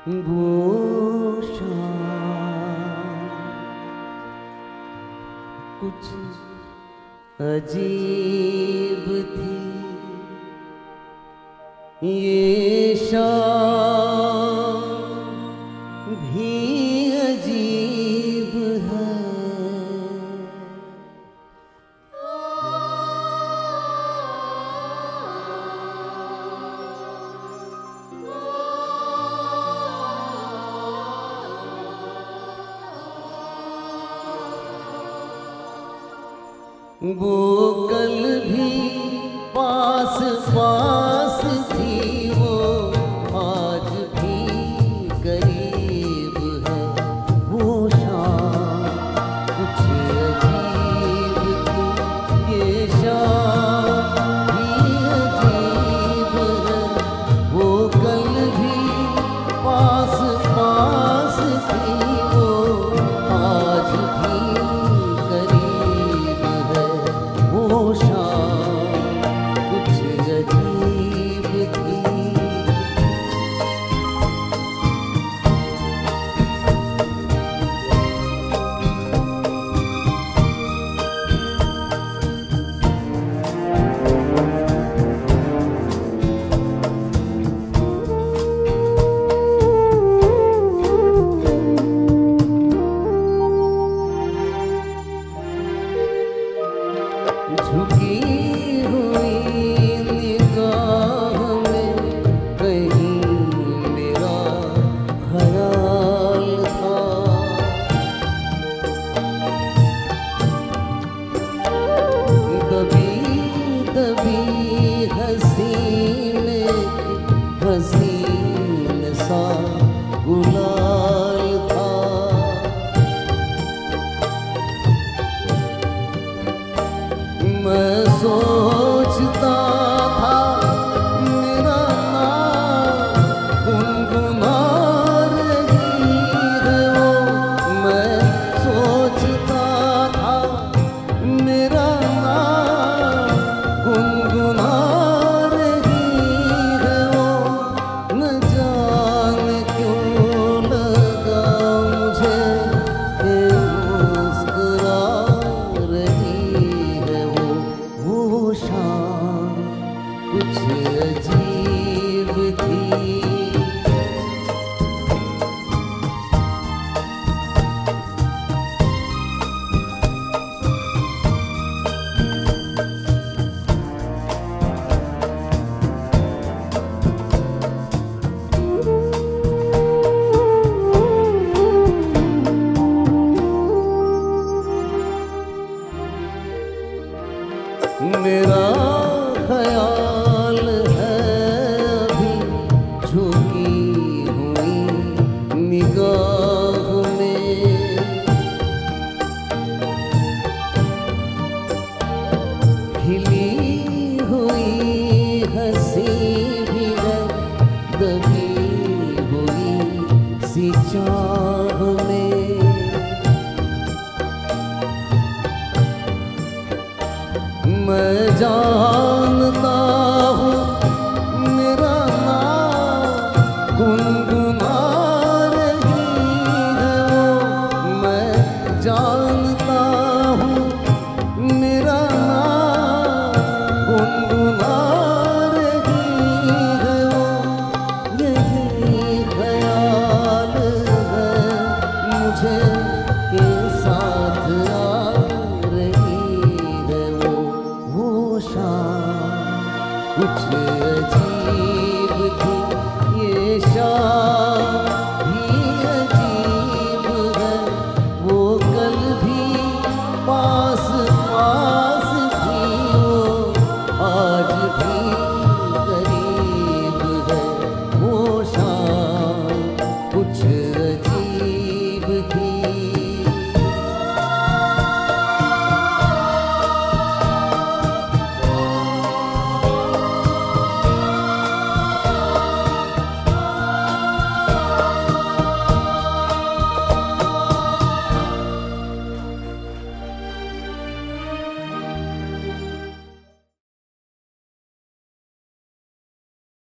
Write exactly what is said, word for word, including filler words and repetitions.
वो शाम कुछ अजीब थी, ये शाम भी अजीब है। वो कल भी पास पास थी, वो आज भी करीब है। वो शाम कुछ अजीब थी, ये शाम भी अजीब है। वो कल भी पास पास थी, वो आज भी वो शाम कुछ अजीब थी। झुकी हुई निगाह में कहीं मेरा ख्याल था। दबी दबी हसीन हसीन सा गुलाल था। मैं सोचता था मेरा नाम गुनगुना रही है वो। मैं सोचता था मेरा नाम गुनगुना रही है वो। न जाने क्यों लगा मुझे कि मुस्कुरा रही है वो शाम कुछ अजीब थी। मेरा ख्याल है अभी झुकी हुई निगाह में। खिली हुई हंसी भी है दबी हुई सी चाह में। मैं जहाँ